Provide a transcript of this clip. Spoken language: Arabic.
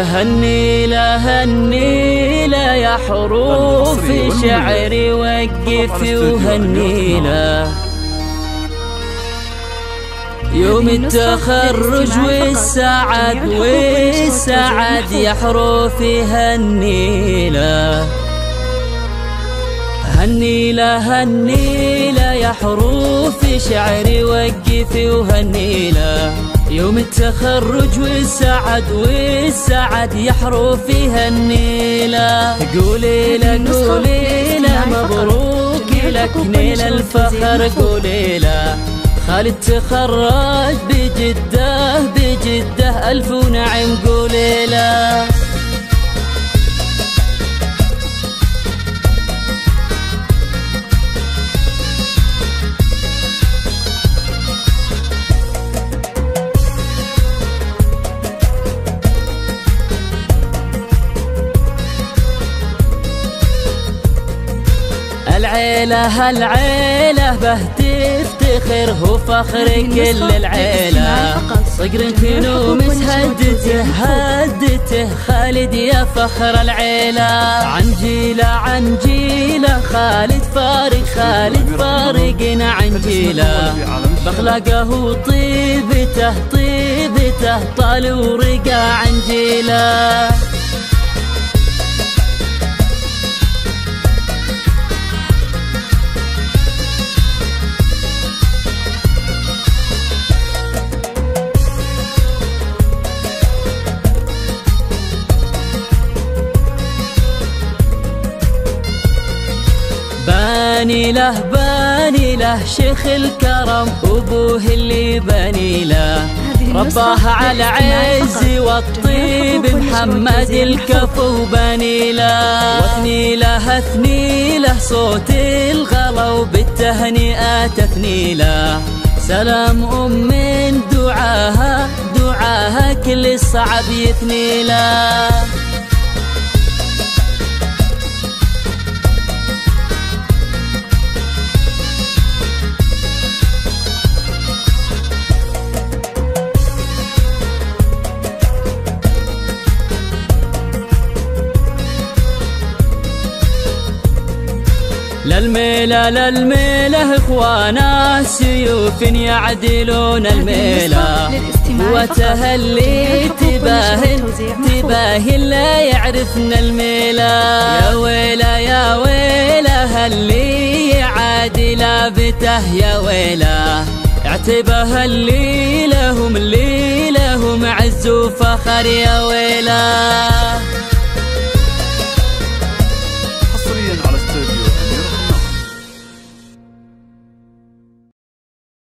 هالنيلة هالنيلة يا حروف شعري وقفي وهالنيلة يوم التخرج والسعد والسعد يا حروفي هالنيلة هالنيلة هالنيلة يا حروفي شعري وقفي وهالنيلة يوم التخرج والسعد والسعد يا حروفي هالنيلة قولي له قولي له مبروك لك نيل الفخر قولي له خالد تخرج بجده بجده ألف ونعم قولي له العيلة العيلة به تفتخر هو فخر كل العيلة صقر كنومس هدته هدته خالد يا فخر العيلة عنجيلة عنجيلة خالد فارق خالد فارقنا عنجيلة بأخلاقه وطيبته طيبته طال ورقا عنجيلة باني له شيخ الكرم أبوه اللي باني له رباه على عز والطيب محمد الكفو باني له واثني له صوت الغلا وبالتهنئات اثني له سلام من دعاها دعاها كل الصعب يثني له للميلة اخوانا سيوف يعدلون الميلة وتهلي تباهي لا يعرفن الميلة يا ويلة هاللي يعادل بته يا ويلة اعتبها اللي لهم عز وفخر يا ويلة